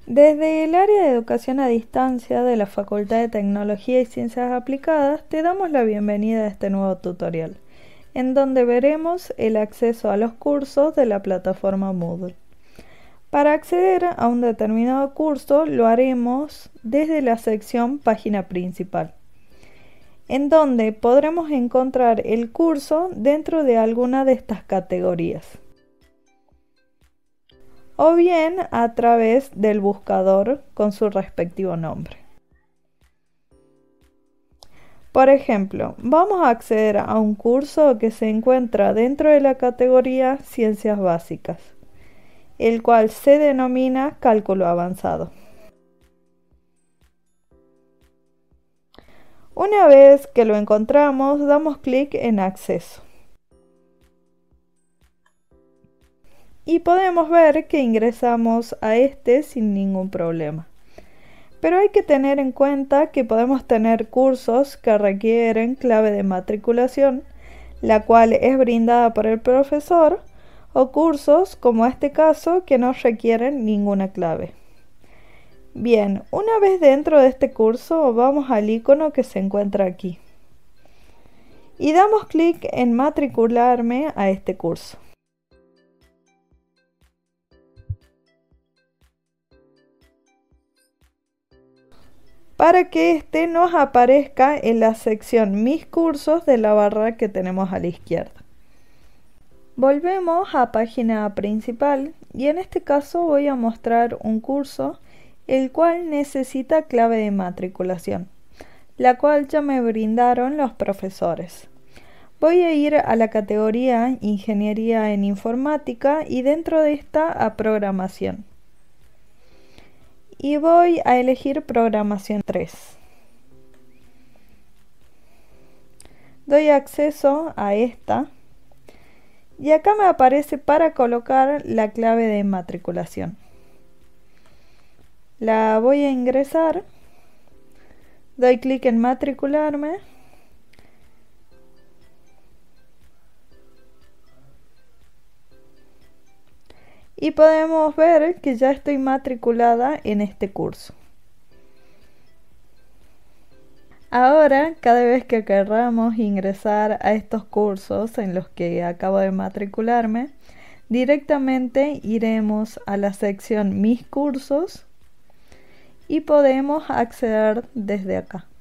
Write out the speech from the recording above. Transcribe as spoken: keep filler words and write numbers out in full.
Desde el área de educación a distancia de la Facultad de Tecnología y Ciencias Aplicadas te damos la bienvenida a este nuevo tutorial, en donde veremos el acceso a los cursos de la plataforma Moodle. Para acceder a un determinado curso lo haremos desde la sección Página principal, en donde podremos encontrar el curso dentro de alguna de estas categorías, o bien a través del buscador con su respectivo nombre. Por ejemplo, vamos a acceder a un curso que se encuentra dentro de la categoría Ciencias Básicas, el cual se denomina Cálculo Avanzado. Una vez que lo encontramos, damos clic en Acceso. Y podemos ver que ingresamos a este sin ningún problema. Pero hay que tener en cuenta que podemos tener cursos que requieren clave de matriculación, la cual es brindada por el profesor, o cursos, como este caso, que no requieren ninguna clave. Bien, una vez dentro de este curso, vamos al icono que se encuentra aquí. Y damos clic en matricularme a este curso. Para que este nos aparezca en la sección Mis cursos de la barra que tenemos a la izquierda. Volvemos a página principal y en este caso voy a mostrar un curso el cual necesita clave de matriculación, la cual ya me brindaron los profesores. Voy a ir a la categoría Ingeniería en Informática y dentro de esta a Programación. Y voy a elegir Programación tres. Doy acceso a esta y acá me aparece para colocar la clave de matriculación. La voy a ingresar, doy clic en matricularme y podemos ver que ya estoy matriculada en este curso. Ahora, cada vez que querramos ingresar a estos cursos en los que acabo de matricularme, directamente iremos a la sección Mis cursos y podemos acceder desde acá.